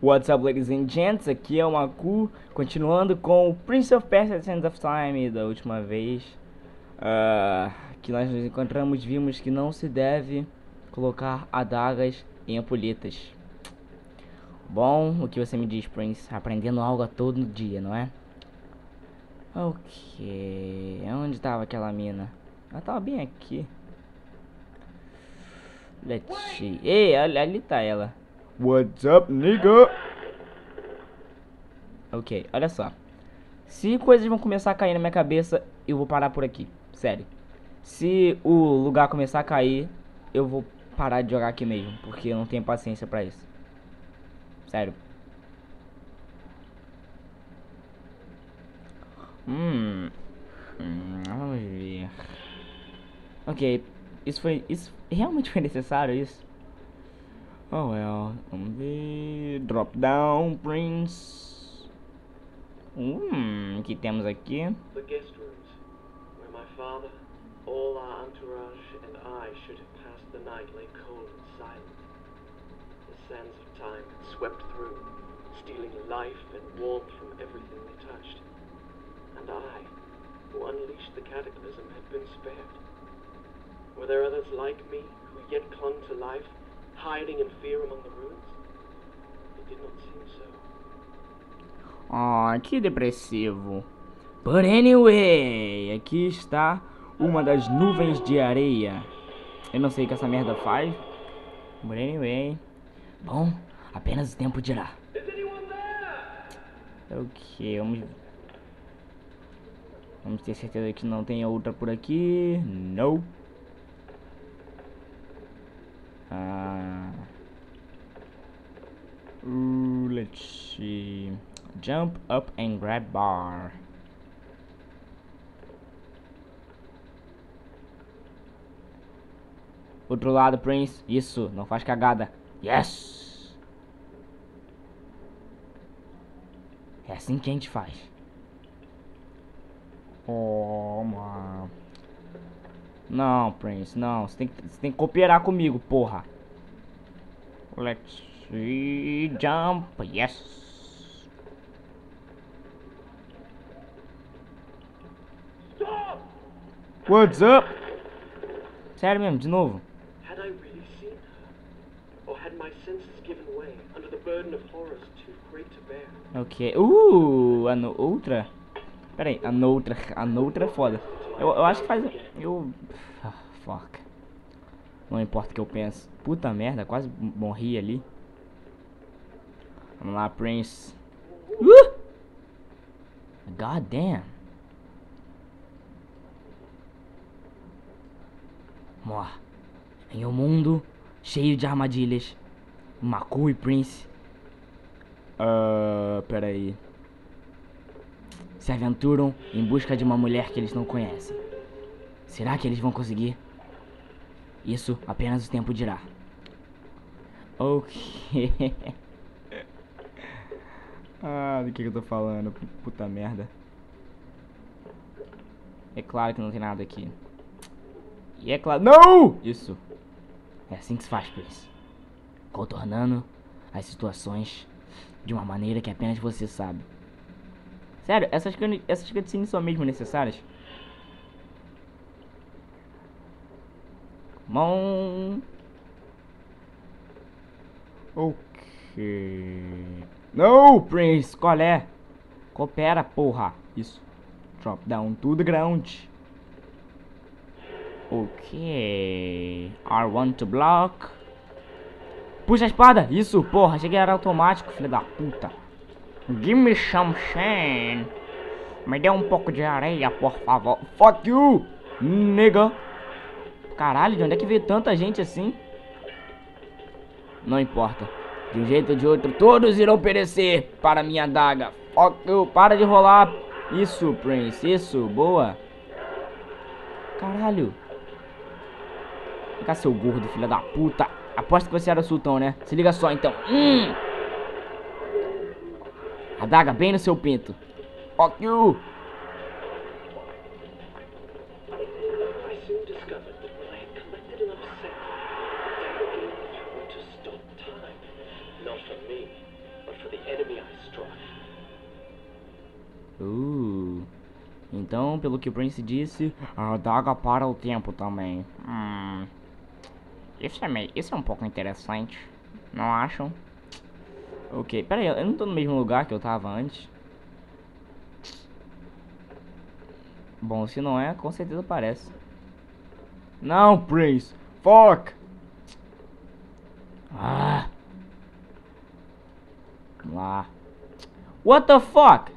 What's up, ladies and gents? Aqui é o Maku, continuando com o Prince of Persia: Sands of Time da última vez. Que nós nos encontramos, vimos que não se deve colocar adagas em ampulhetas. Bom, o que você me diz, Prince? Aprendendo algo a todo dia, não é? Ok, onde estava aquela mina? Ela tava bem aqui. Let's see. Ei, ali tá ela. What's up, nigga? Ok, olha só. Se coisas vão começar a cair na minha cabeça, eu vou parar por aqui. Sério. Se o lugar começar a cair, eu vou parar de jogar aqui mesmo, porque eu não tenho paciência pra isso. Sério. Vamos ver. Ok, isso realmente foi necessário, isso? Oh well, vamos ver. Drop down, Prince. O que temos aqui? The guest rooms, where my father, all our entourage, and I should have passed the night lay cold and silent. The sands of time had swept through, stealing life and warmth from everything they touched. And I, who unleashed the cataclysm, had been spared. Were there others like me, who yet clung to life, hiding in fear among the ruins? It did not seem so. Oh, que depressivo. But anyway, aqui está uma das nuvens de areia. Eu não sei o que essa merda faz. But anyway. Bom, apenas o tempo dirá. Ok, vamos ter certeza que não tem outra por aqui. Não. Let's see. Jump up and grab bar. Outro lado, Prince. Isso, não faz cagada. Yes! É assim que a gente faz. Oh, mano. Não, Prince, não. Você tem que cooperar comigo, porra. Let's see. Jump. Yes. What's up? Sério mesmo, de novo. Had I really seen her? Or had my senses given way under the burden of horrors too great to bear? Ok. Outra? Pera aí, a noutra é foda. Eu acho que faz... Fuck. Não importa o que eu penso. Puta merda, quase morri ali. Vamos lá, Prince. God damn. Em um mundo cheio de armadilhas, Maku e Prince pera aí, se aventuram em busca de uma mulher que eles não conhecem. Será que eles vão conseguir? Isso apenas o tempo dirá. Ok. Do que eu tô falando? Puta merda. É claro que não tem nada aqui. E é claro... Não! Isso. É assim que se faz, Prince. Contornando as situações de uma maneira que apenas você sabe. Sério, essas cutscenes são mesmo necessárias? Bom... Ok... Não, Prince, qual é? Coopera, porra. Isso. Drop down to the ground. Ok. R1 to block. Puxa a espada. Isso, porra. Cheguei a era automático, filho da puta. Give me some sand. Me dê um pouco de areia, por favor. Fuck you, nigga. Caralho, de onde é que veio tanta gente assim? Não importa. De um jeito ou de outro, todos irão perecer para minha adaga. Fuck you. Para de rolar. Isso, Prince. Isso, boa. Caralho. Vem cá, seu gordo, filho da puta. Aposto que você era o sultão, né? Se liga só, então. Adaga bem no seu pinto. Fuck you. I soon discovered that when I had collected enough sand, I could gain the power to stop time. Not for me, but for the enemy I struck. Então, pelo que o Prince disse, a adaga para o tempo também. Isso é um pouco interessante, não acham? Ok, pera aí, eu não tô no mesmo lugar que eu tava antes. Bom, se não é, com certeza parece. Não, Prince! Fuck! Vamos lá. What the fuck?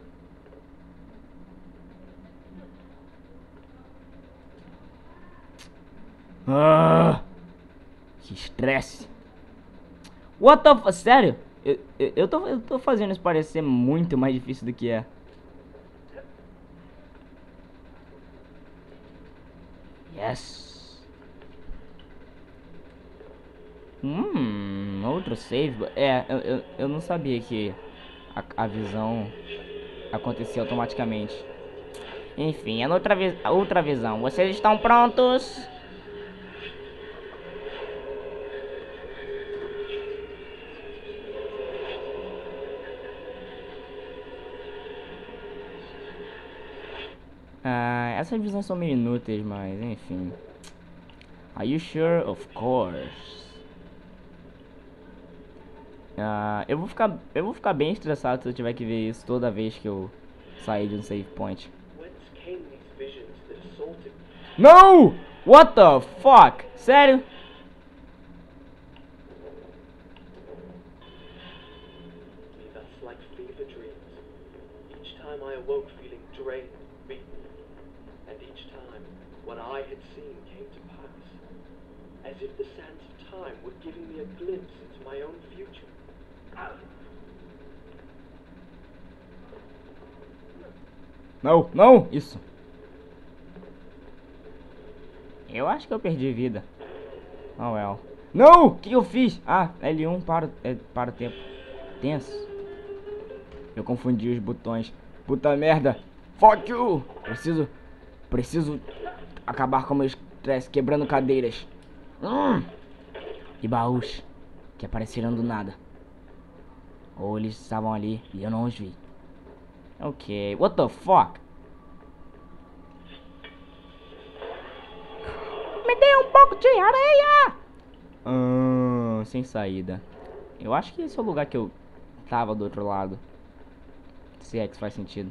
Que estresse. What the fuck? Sério? Eu tô fazendo isso parecer muito mais difícil do que é. Yes. Outro save. Eu não sabia que a visão acontecia automaticamente. Enfim, é outra visão. Vocês estão prontos? Essas visões são meio inúteis, mas enfim. Are you sure? Of course. Eu vou ficar bem estressado se eu tiver que ver isso toda vez que eu sair de um save point. No! What the fuck? Sério? That's like fever dreams. Each time I awoke feeling drained, beaten, and each time what I had seen came to pass, as if the sands of time were giving me a glimpse into my own future. Não, não, isso. Eu acho que eu perdi vida. Oh well. Não! O que eu fiz? L1 para o tempo. Tenso. Eu confundi os botões. Puta merda. Fuck you! Preciso acabar com o meu estresse quebrando cadeiras. E baús que apareceram do nada. Ou eles estavam ali e eu não os vi. Ok, what the fuck? Me dê um pouco de areia! Sem saída. Eu acho que esse é o lugar que eu tava do outro lado. Se é que faz sentido.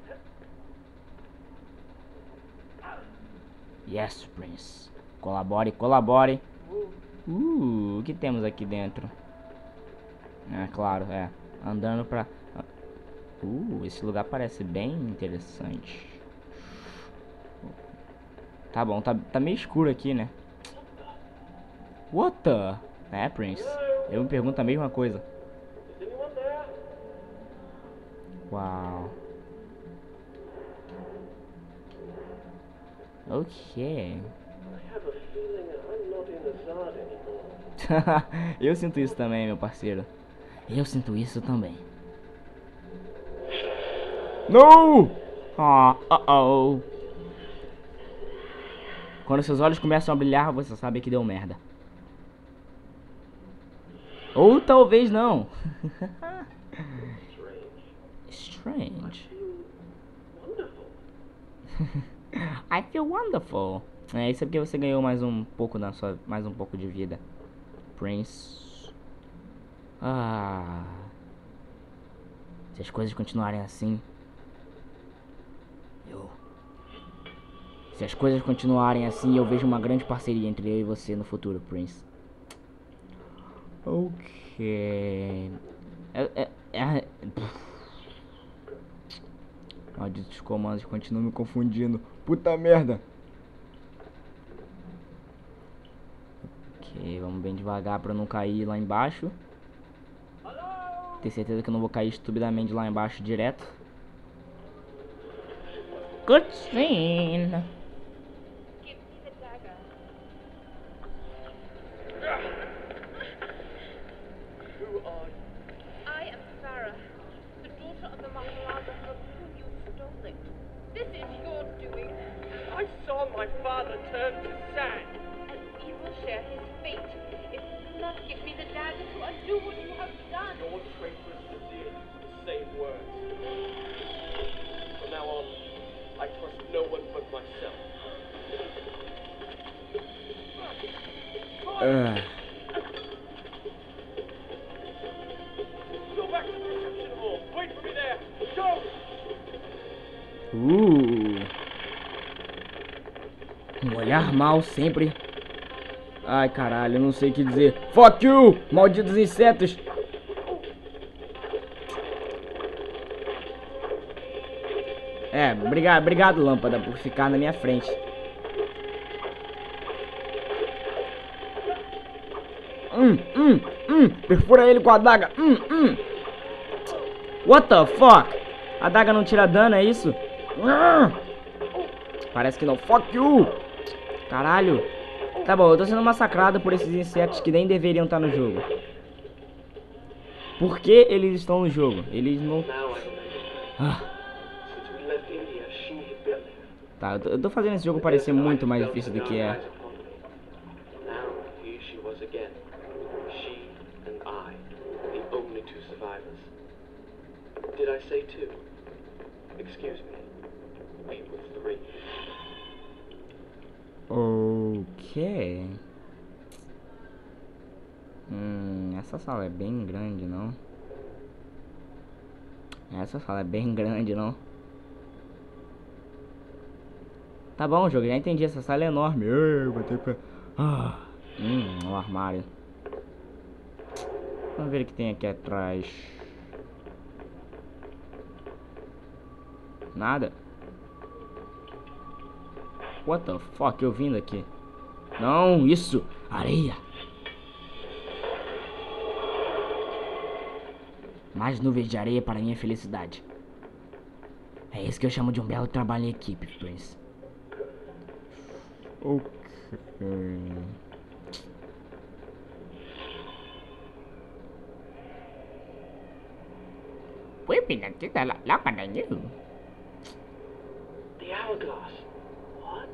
Yes, Prince. Colabore, colabore. O que temos aqui dentro? Claro, andando pra... esse lugar parece bem interessante. Tá bom, tá meio escuro aqui, né? What the... Prince. Eu me pergunto a mesma coisa. Uau. Ok. Eu sinto isso também, meu parceiro. Eu sinto isso também. No! Uh-oh. Quando seus olhos começam a brilhar, você sabe que deu merda. Ou talvez não. Strange. I feel wonderful. Isso é porque você ganhou mais um pouco de vida. Prince. Se as coisas continuarem assim, Se as coisas continuarem assim, eu vejo uma grande parceria entre eu e você no futuro, Prince. Ok. Malditos comandos continuam me confundindo. Puta merda. Ok, vamos bem devagar pra não cair lá embaixo. Ter certeza que eu não vou cair estupidamente lá embaixo direto. Cutscene. I saw my father turn to sand. And you will share his fate. If you do not give me the dagger to undo what you have done. Your traitorous Nazir Um olhar mal sempre. Ai, caralho, eu não sei o que dizer. Fuck you, malditos insetos. É, obrigado, lâmpada, por ficar na minha frente. Perfura ele com a adaga. What the fuck? A adaga não tira dano, é isso? Parece que não. Fuck you. Caralho. Tá bom, eu tô sendo massacrado por esses insetos que nem deveriam estar no jogo. Por que eles estão no jogo? Eles não... Now I remember. Since we left India, she had been there. Tá, eu tô fazendo esse jogo parecer muito mais difícil do que é. Now here she was again. She and I, the only two survivors. Did I say two? Excuse me. It was three. Ok. Essa sala é bem grande, não? Essa sala é bem grande, não? Tá bom, jogo, já entendi. Essa sala é enorme. Vou ter que... um armário. Vamos ver o que tem aqui atrás. Nada. What the fuck, eu vindo aqui. Não, isso. Areia. Mais nuvens de areia para minha felicidade. É isso que eu chamo de um belo trabalho em equipe, Prince. Ok. The hourglass. What?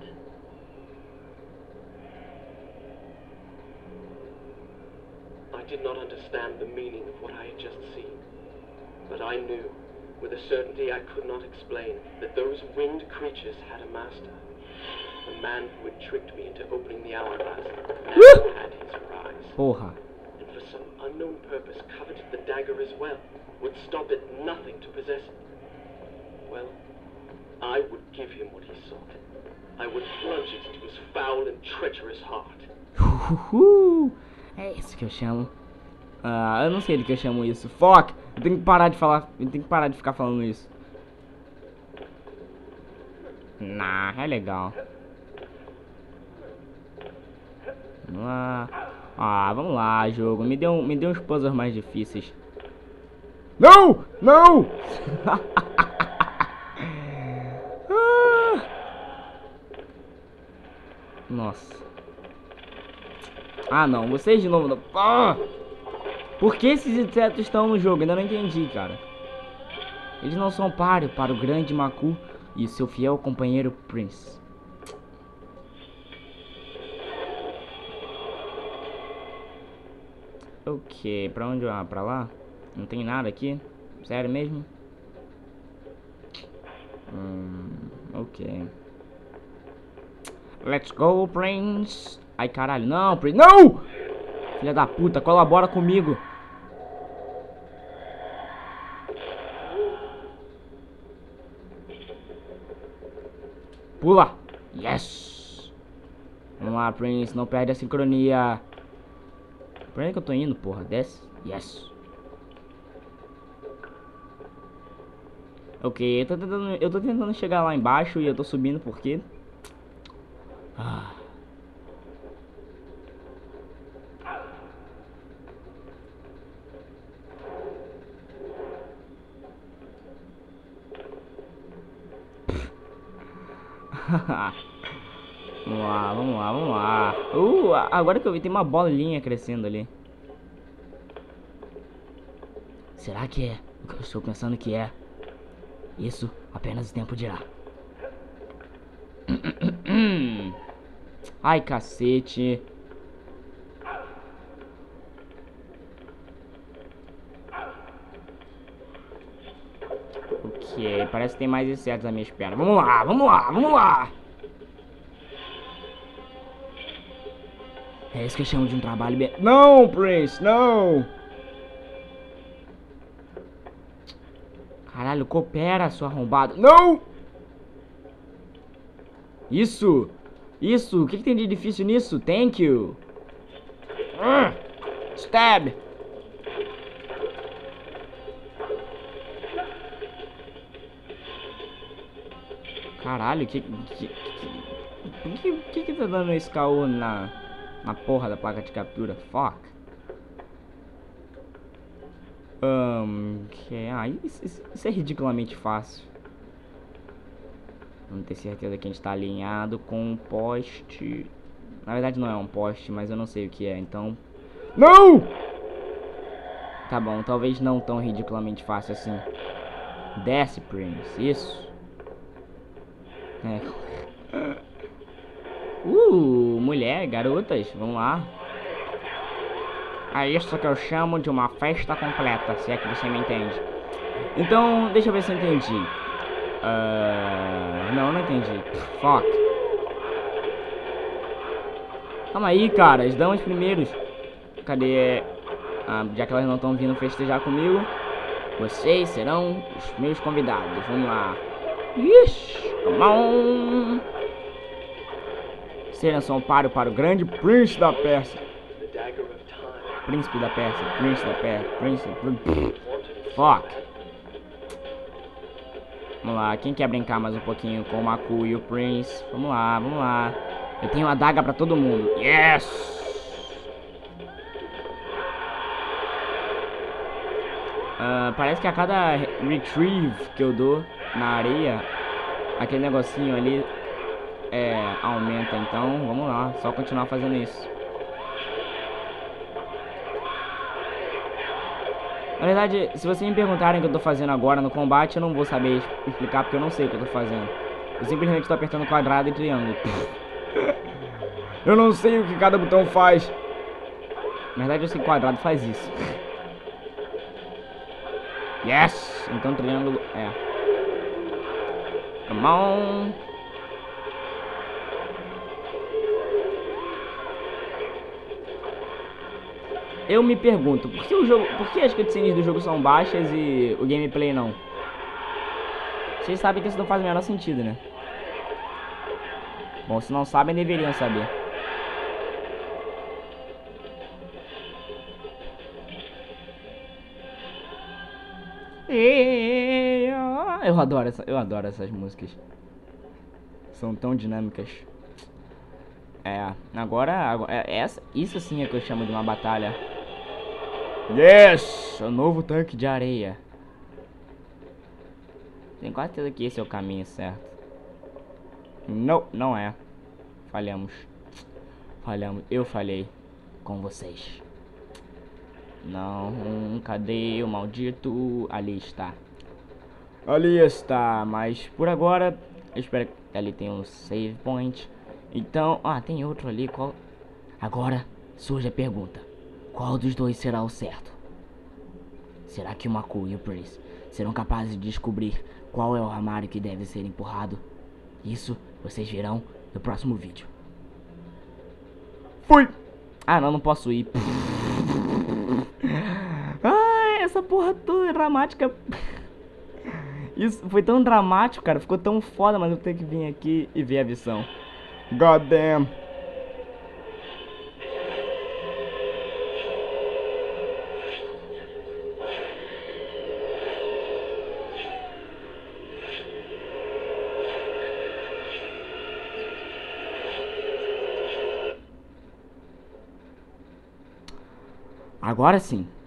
I did not understand the meaning of what I had just seen. But I knew, with a certainty I could not explain, that those winged creatures had a master. The man who had tricked me into opening the hourglass now had his rise. Porra. And for some unknown purpose coveted the dagger as well, would stop at nothing to possess it. Well, I would give him what he sought. I would plunge it into his foul and treacherous heart. É isso que eu chamo. Eu não sei do que eu chamo isso. Fuck! Eu tenho que parar de falar. Eu tenho que parar de ficar falando isso. Nah, é legal. Vamos lá. Vamos lá, jogo. Me dê uns puzzles mais difíceis. Não! Não! Nossa. Não, vocês de novo não. Por que esses insetos estão no jogo? Ainda não entendi, cara. Eles não são páreo para o grande Maku e seu fiel companheiro Prince. Ok, pra onde eu... pra lá? Não tem nada aqui? Sério mesmo? Ok. Let's go, Prince. Ai, caralho, não, Prince. Não! Filha da puta, colabora comigo. Pula. Yes. Vamos lá, Prince, não perde a sincronia. Pra onde é que eu tô indo, porra? Desce. Yes. Ok, eu tô tentando chegar lá embaixo e eu tô subindo porque... Vamos lá. Agora que eu vi, tem uma bolinha crescendo ali. Será que é o que eu estou pensando que é? Isso apenas o tempo dirá. Ai, cacete. Ok, parece que tem mais insetos à minha espera. Vamos lá. É isso que eu chamo de um trabalho bem... Não, Prince, não! Caralho, coopera, seu arrombado. Não! Isso! Isso! O que tem de difícil nisso? Thank you! Stab! Caralho, que tá dando esse caô na porra da placa de captura? Fuck. Isso é ridiculamente fácil. Vamos ter certeza que a gente tá alinhado com um poste. Na verdade não é um poste, mas eu não sei o que é, então... Não! Tá bom, talvez não tão ridiculamente fácil assim. Desce, Prince, isso. Mulher, garotas, vamos lá. É isso que eu chamo de uma festa completa, se é que você me entende. Então, deixa eu ver se eu entendi. Não entendi. Fuck. Calma aí, cara, as damas primeiros. Cadê? Já que elas não estão vindo festejar comigo, vocês serão os meus convidados. Vamos lá. Ixi, come on. Seleção para o grande príncipe da Pérsia. Príncipe da Pérsia, príncipe da Pérsia, príncipe. Fuck. Vamos lá, quem quer brincar mais um pouquinho com o Maku e o Prince? Vamos lá, vamos lá. Eu tenho uma adaga pra todo mundo. Yes! Parece que a cada retrieve que eu dou na areia, aquele negocinho ali aumenta. Então, vamos lá, só continuar fazendo isso. Na verdade, se vocês me perguntarem o que eu tô fazendo agora no combate, eu não vou saber explicar, porque eu não sei o que eu tô fazendo. Eu simplesmente tô apertando quadrado e triângulo. Eu não sei o que cada botão faz. Na verdade, eu sei que quadrado faz isso. Yes! Então triângulo é. Come on! Eu me pergunto, por que as cutscenes do jogo são baixas e o gameplay não? Vocês sabem que isso não faz o menor sentido, né? Bom, se não sabem, deveriam saber. Eu adoro essas músicas. São tão dinâmicas. Isso sim é que eu chamo de uma batalha. Yes! O novo tanque de areia. Tenho quase certeza que esse é o caminho certo. Não é. Falhamos. Eu falhei com vocês. Não, cadê o maldito? Ali está, mas por agora eu espero que ali tenha um save point. Então, tem outro ali. Qual? Agora surge a pergunta: qual dos dois será o certo? Será que o Maku e o Prince serão capazes de descobrir qual é o armário que deve ser empurrado? Isso vocês verão no próximo vídeo. Fui! Não posso ir. Essa porra toda dramática. Isso foi tão dramático, cara. Ficou tão foda, mas eu tenho que vir aqui e ver a visão. God damn. Agora sim.